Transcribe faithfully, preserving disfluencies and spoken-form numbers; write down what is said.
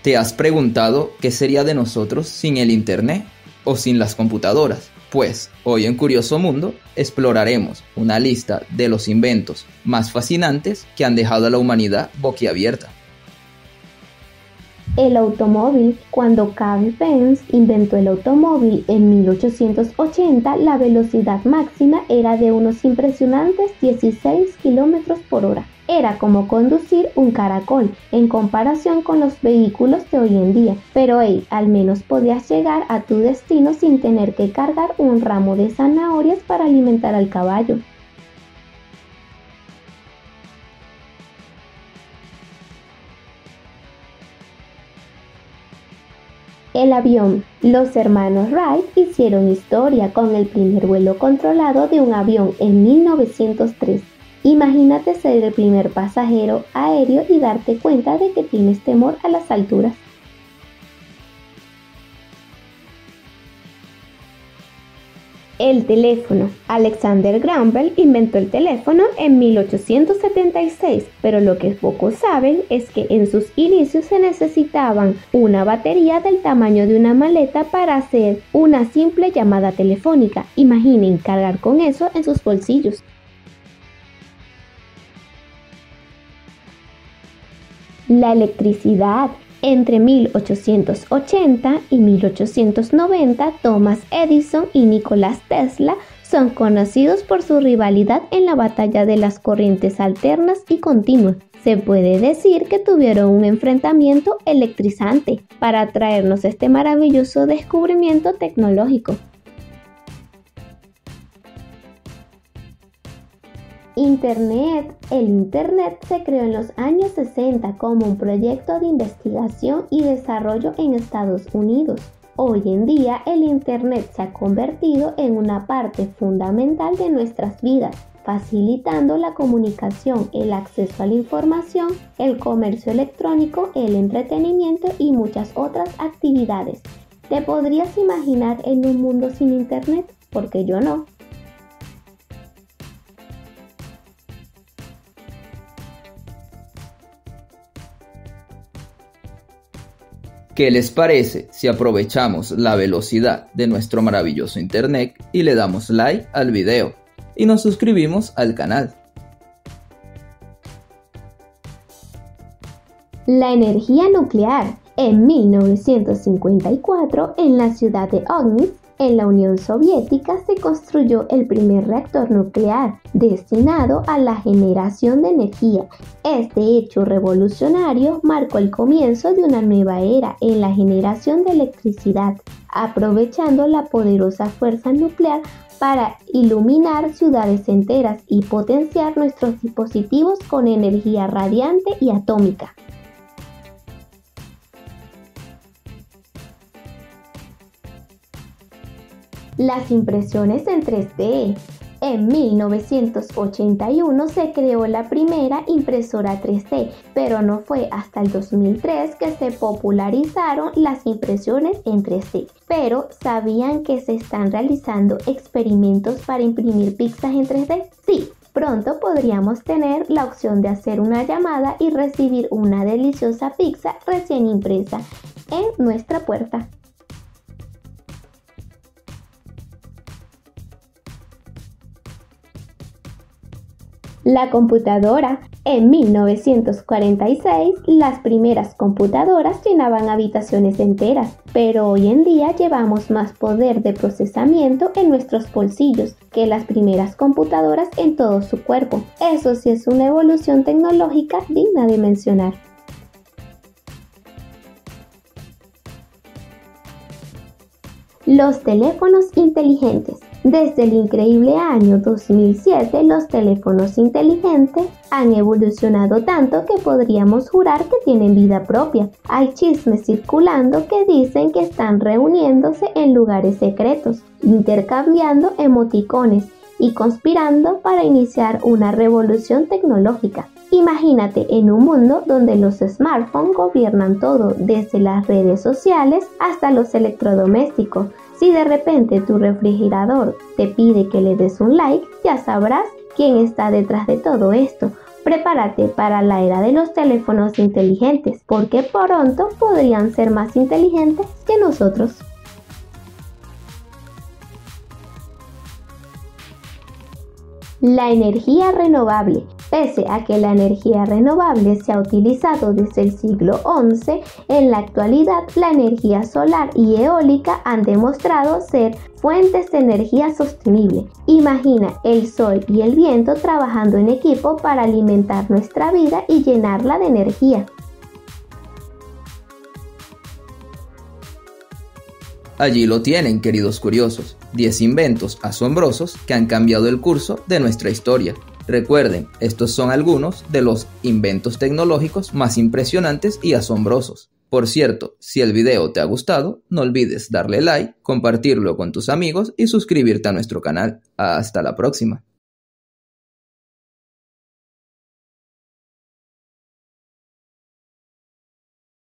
¿Te has preguntado qué sería de nosotros sin el Internet o sin las computadoras? Pues hoy en Curioso Mundo exploraremos una lista de los inventos más fascinantes que han dejado a la humanidad boquiabierta. El automóvil. Cuando Carl Benz inventó el automóvil en mil ochocientos ochenta, la velocidad máxima era de unos impresionantes dieciséis kilómetros por hora. Era como conducir un caracol en comparación con los vehículos de hoy en día, pero hey, al menos podías llegar a tu destino sin tener que cargar un ramo de zanahorias para alimentar al caballo. El avión. Los hermanos Wright hicieron historia con el primer vuelo controlado de un avión en mil novecientos tres. Imagínate ser el primer pasajero aéreo y darte cuenta de que tienes temor a las alturas. El teléfono. Alexander Graham Bell inventó el teléfono en mil ochocientos setenta y seis, pero lo que pocos saben es que en sus inicios se necesitaban una batería del tamaño de una maleta para hacer una simple llamada telefónica. Imaginen cargar con eso en sus bolsillos. La electricidad. Entre mil ochocientos ochenta y mil ochocientos noventa, Thomas Edison y Nicolás Tesla son conocidos por su rivalidad en la batalla de las corrientes alternas y continuas. Se puede decir que tuvieron un enfrentamiento electrizante para traernos este maravilloso descubrimiento tecnológico. Internet. El Internet se creó en los años sesenta como un proyecto de investigación y desarrollo en Estados Unidos. Hoy en día, el Internet se ha convertido en una parte fundamental de nuestras vidas, facilitando la comunicación, el acceso a la información, el comercio electrónico, el entretenimiento y muchas otras actividades. ¿Te podrías imaginar en un mundo sin Internet? Porque yo no. ¿Qué les parece si aprovechamos la velocidad de nuestro maravilloso Internet y le damos like al video y nos suscribimos al canal? La energía nuclear. En mil novecientos cincuenta y cuatro, en la ciudad de Ognitz, en la Unión Soviética, se construyó el primer reactor nuclear destinado a la generación de energía. Este hecho revolucionario marcó el comienzo de una nueva era en la generación de electricidad, aprovechando la poderosa fuerza nuclear para iluminar ciudades enteras y potenciar nuestros dispositivos con energía radiante y atómica. Las impresiones en tres D. En mil novecientos ochenta y uno se creó la primera impresora tres D, pero no fue hasta el dos mil tres que se popularizaron las impresiones en tres D. Pero, ¿sabían que se están realizando experimentos para imprimir pizzas en tres D? Sí, pronto podríamos tener la opción de hacer una llamada y recibir una deliciosa pizza recién impresa en nuestra puerta. La computadora. En mil novecientos cuarenta y seis, las primeras computadoras llenaban habitaciones enteras, pero hoy en día llevamos más poder de procesamiento en nuestros bolsillos que las primeras computadoras en todo su cuerpo. Eso sí es una evolución tecnológica digna de mencionar. Los teléfonos inteligentes. Desde el increíble año dos mil siete, los teléfonos inteligentes han evolucionado tanto que podríamos jurar que tienen vida propia. Hay chismes circulando que dicen que están reuniéndose en lugares secretos, intercambiando emoticones y conspirando para iniciar una revolución tecnológica. Imagínate en un mundo donde los smartphones gobiernan todo, desde las redes sociales hasta los electrodomésticos. Si de repente tu refrigerador te pide que le des un like, ya sabrás quién está detrás de todo esto, Prepárate para la era de los teléfonos inteligentes, porque pronto podrían ser más inteligentes que nosotros. La energía renovable. Pese a que la energía renovable se ha utilizado desde el siglo once, en la actualidad la energía solar y eólica han demostrado ser fuentes de energía sostenible. Imagina el sol y el viento trabajando en equipo para alimentar nuestra vida y llenarla de energía. Allí lo tienen, queridos curiosos, diez inventos asombrosos que han cambiado el curso de nuestra historia. Recuerden, estos son algunos de los inventos tecnológicos más impresionantes y asombrosos. Por cierto, si el video te ha gustado, no olvides darle like, compartirlo con tus amigos y suscribirte a nuestro canal. Hasta la próxima.